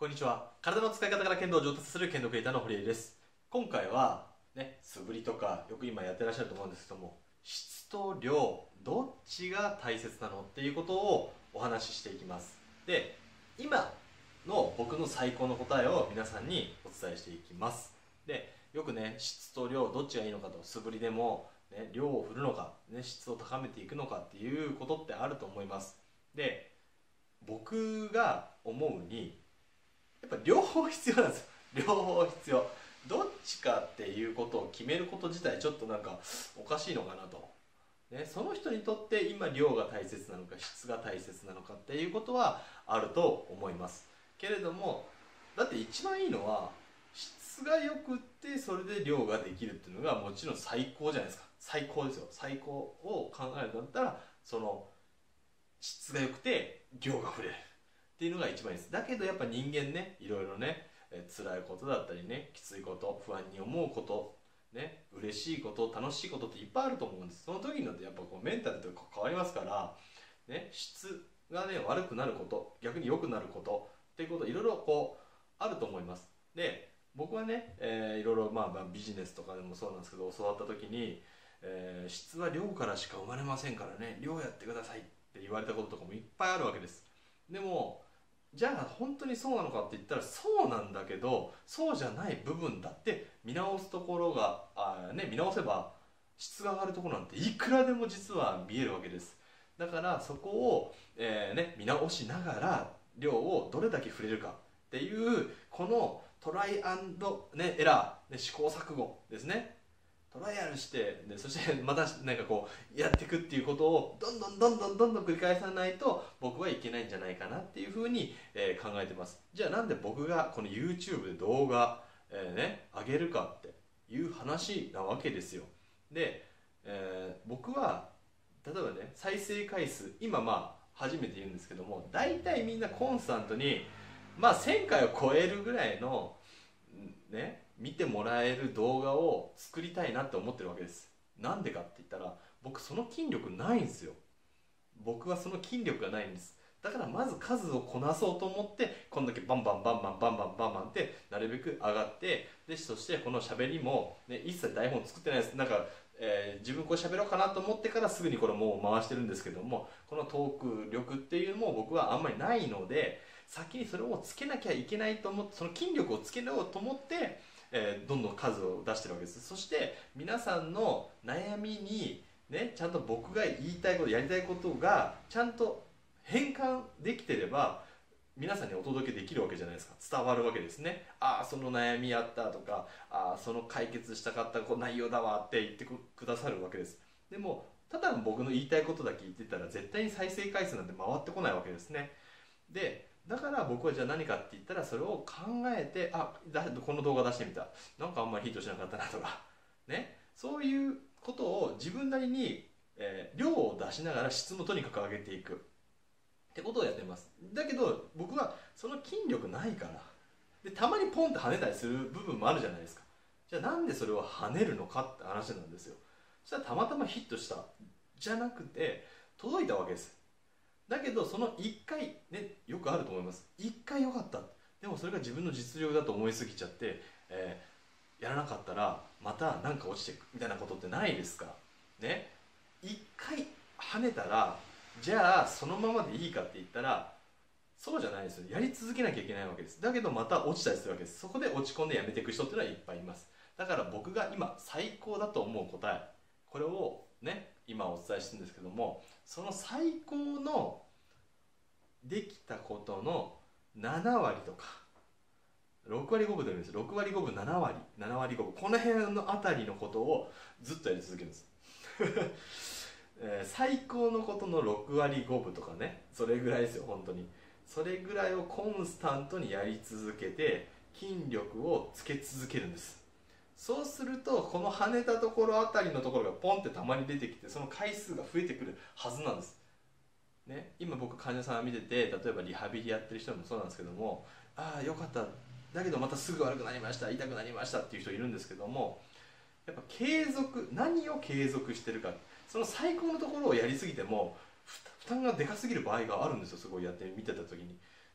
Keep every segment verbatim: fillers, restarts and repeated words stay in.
こんにちは。体の使い方から剣道を上達する剣道クリエイターの堀江です。今回はね、素振りとかよく今やってらっしゃると思うんですけども、質と量どっちが大切なのっていうことをお話ししていきます。で、今の僕の最高の答えを皆さんにお伝えしていきます。で、よくね、質と量どっちがいいのかと、素振りでも、ね、量を振るのか、ね、質を高めていくのかっていうことってあると思います。で、僕が思うにやっぱ両方必要なんですよ。両方必要。どっちかっていうことを決めること自体ちょっとなんかおかしいのかなと。ね、その人にとって今量が大切なのか質が大切なのかっていうことはあると思います。けれども、だって一番いいのは質が良くってそれで量ができるっていうのがもちろん最高じゃないですか。最高ですよ。最高を考えるんだったらその質が良くて量が振れる。っていうのが一番いいです。だけどやっぱ人間ね、いろいろね、えー、辛いことだったりね、きついこと、不安に思うこと、ね、嬉しいこと、楽しいことっていっぱいあると思うんです。その時によってやっぱこうメンタルって変わりますから、ね、質がね、悪くなること、逆に良くなることっていうこと、いろいろこう、あると思います。で、僕はね、えー、いろいろまあまあビジネスとかでもそうなんですけど、教わった時に、えー、質は量からしか生まれませんからね、量やってくださいって言われたこととかもいっぱいあるわけです。でも、じゃあ本当にそうなのかって言ったらそうなんだけど、そうじゃない部分だって見直すところがあ、ね、見直せば質が上がるところなんていくらでも実は見えるわけです。だからそこを、えーね、見直しながら量をどれだけ触れるかっていうこのトライアンド、ね、エラー、ね、試行錯誤ですね。トライアルしてでそしてまたなんかこうやっていくっていうことをどんどんどんどんどんどん繰り返さないと僕はいけないんじゃないかなっていうふうに、えー考えてます。じゃあなんで僕がこの YouTube で動画、えーね、上げるかっていう話なわけですよ。で、えー僕は例えばね、再生回数今まあ初めて言うんですけども、大体みんなコンスタントにまあせんかいを超えるぐらいのね、見てもらえる動画を作りたいなって思ってるわけです。なんでかって言ったら僕その筋力ないんですよ。僕はその筋力がないんです。だからまず数をこなそうと思ってこんだけバンバンバンバンバンバンバンバンってなるべく上がって、でそしてこの喋りも、ね、一切台本作ってないです。なんか、えー自分こう喋ろうかなと思ってからすぐにこれもう回してるんですけども、このトーク力っていうのも僕はあんまりないので、先にそれをつけなきゃいけないと思って、その筋力をつけようと思って、えーどんどん数を出してるわけです。そして皆さんの悩みにね、ちゃんと僕が言いたいことやりたいことがちゃんと変換できてれば皆さんにお届けできるわけじゃないですか。伝わるわけですね。ああその悩みあったとか、ああその解決したかった内容だわって言ってくださるわけです。でもただ僕の言いたいことだけ言ってたら絶対に再生回数なんて回ってこないわけですね。でだから僕はじゃあ何かって言ったら、それを考えて、あだこの動画出してみた、なんかあんまりヒットしなかったなとかね、そういうことを自分なりに、えー量を出しながら質もとにかく上げていくってことをやってます。だけど僕はその筋力ないから、でたまにポンって跳ねたりする部分もあるじゃないですか。じゃあなんでそれを跳ねるのかって話なんですよ。そしたらたまたまヒットしたじゃなくて届いたわけです。だけどそのいっかいね、よくあると思います。いっかい良かった、でもそれが自分の実力だと思いすぎちゃって、えーやらなかったらまた何か落ちていくみたいなことってないですかね。いっかい跳ねたらじゃあそのままでいいかって言ったらそうじゃないですよ。やり続けなきゃいけないわけです。だけどまた落ちたりするわけです。そこで落ち込んでやめていく人っていうのはいっぱいいます。だから僕が今最高だと思う答え、これをね今お伝えしてるんですけども、その最高のできたことのななわりとかろくわりごぶでもいいです。ろくわりごぶななわりななわりごぶ、この辺のあたりのことをずっとやり続けるんですえー最高のことのろくわりごぶとかね、それぐらいですよ本当に。それぐらいをコンスタントにやり続けて筋力をつけ続けるんです。そうするとこの跳ねたところあたりのところがポンってたまに出てきて、その回数が増えてくるはずなんです、ね、今僕患者さん見てて、例えばリハビリやってる人もそうなんですけども、ああよかった、だけどまたすぐ悪くなりました、痛くなりましたっていう人いるんですけども、やっぱ継続、何を継続してるか、その最高のところをやりすぎても負担がでかすぎる場合があるんですよ。すごいやって見てた時に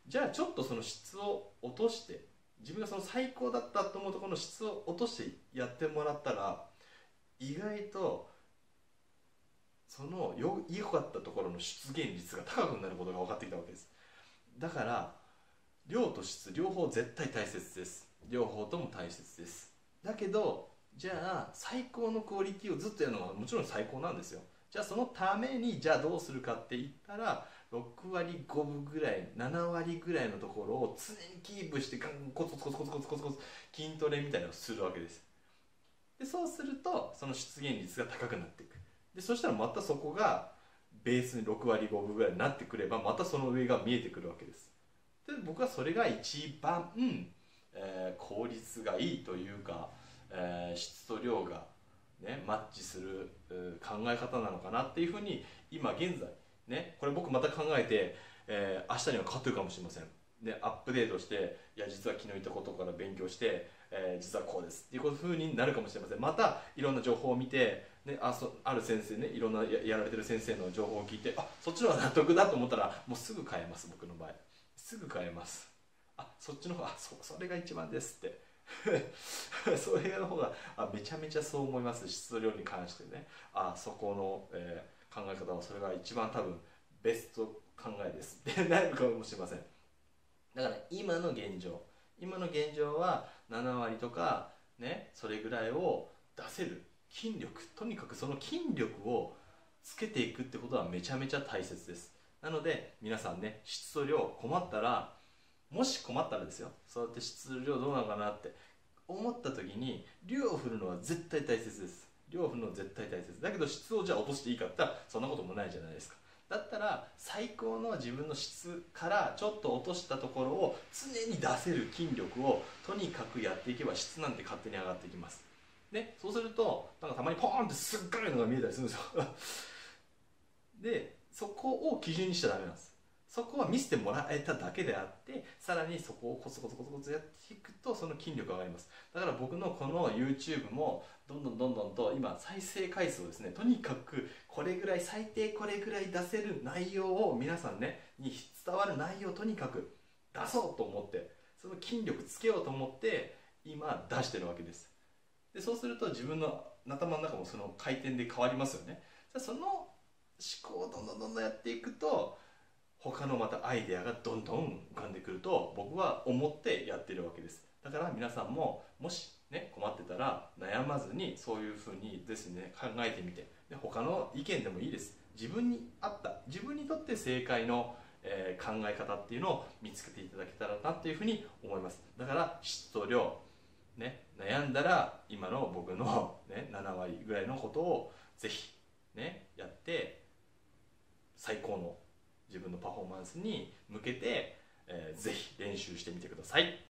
じゃあちょっとその質を落として、自分がその最高だったと思うところの質を落としてやってもらったら、意外とそのよ良かったところの出現率が高くなることが分かってきたわけです。だから量と質両方絶対大切です。両方とも大切です。だけどじゃあ最高のクオリティをずっとやるのはもちろん最高なんですよ。じゃあそのためにじゃあどうするかって言ったら、ろくわりごぶぐらいななわりぐらいのところを常にキープしてコツコツコツコツコツコツコツ筋トレみたいなのをするわけです。でそうするとその出現率が高くなっていく。でそしたらまたそこがベースにろくわりごぶぐらいになってくれば、またその上が見えてくるわけです。で僕はそれが一番、えー効率がいいというか、えー質と量が、ね、マッチする考え方なのかなっていうふうに今現在ね、これ僕また考えて、えー明日には変わってるかもしれません。でアップデートして、いや実は昨日言ったことから勉強して、えー実はこうですっていうふうになるかもしれません。またいろんな情報を見て、ね、あそある先生ね、いろんな や, やられてる先生の情報を聞いて、あそっちの方が納得だと思ったらもうすぐ変えます。僕の場合すぐ変えます。あそっちの方が、あ そ, それが一番ですってそれの方があめちゃめちゃそう思います。質と量に関してね、あそこの、えー考え方はそれが一番多分ベスト考えですってなるかもしれません。だから今の現状今の現状はななわりとかね、それぐらいを出せる筋力、とにかくその筋力をつけていくってことはめちゃめちゃ大切です。なので皆さんね、質と量困ったら、もし困ったらですよ、そうやって質と量どうなのかなって思った時に量を振るのは絶対大切です。量を振るのは絶対大切だけど、質をじゃあ落としていいかって言ったらそんなこともないじゃないですか。だったら最高の自分の質からちょっと落としたところを常に出せる筋力をとにかくやっていけば、質なんて勝手に上がっていきます。でそうするとなんかたまにポーンってすっごいのが見えたりするんですよでそこを基準にしちゃダメなんです。そこは見せてもらえただけであって、さらにそこをコツコツコツコツやっていくとその筋力が上がります。だから僕のこの YouTube もどんどんどんどんと今再生回数をですね、とにかくこれぐらい、最低これぐらい出せる内容を皆さんねに伝わる内容をとにかく出そうと思って、その筋力つけようと思って今出してるわけです。でそうすると自分の頭の中もその回転で変わりますよね。その思考をどんどんどんどんやっていくと、他のまたアイデアがどんどん浮かんでくると僕は思ってやってるわけです。だから皆さんももしね困ってたら悩まずにそういうふうにですね考えてみて、で他の意見でもいいです。自分に合った自分にとって正解の、えー考え方っていうのを見つけていただけたらなというふうに思います。だから質と量ね、悩んだら今の僕の、ね、ななわりぐらいのことをぜひねやって最高の自分のパフォーマンスに向けて、えーぜひ練習してみてください。